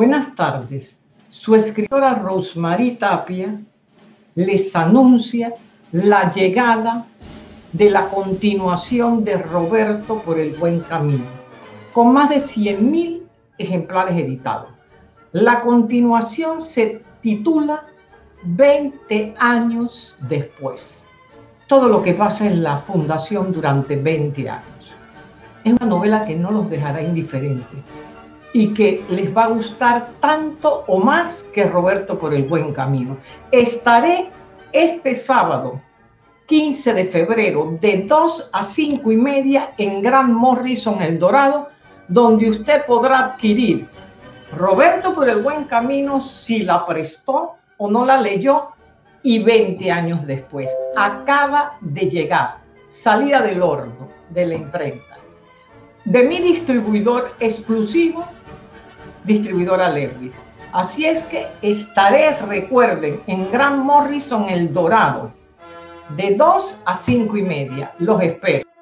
Buenas tardes. Su escritora Rosmarie Tapia les anuncia la llegada de la continuación de Roberto por el buen camino, con más de 100.000 ejemplares editados. La continuación se titula 20 años después. Todo lo que pasa en la fundación durante 20 años. Es una novela que no los dejará indiferentes y que les va a gustar tanto o más que Roberto por el buen camino. Estaré este sábado 15 de febrero de 2 a 5:30 en Gran Morrison, El Dorado, donde usted podrá adquirir Roberto por el buen camino si la prestó o no la leyó, y 20 años después. Acaba de llegar, salida del horno de la imprenta, de mi distribuidor exclusivo, distribuidora Lewis. Así es que estaré, recuerden, en Gran Morrison, El Dorado, de 2 a 5:30. Los espero.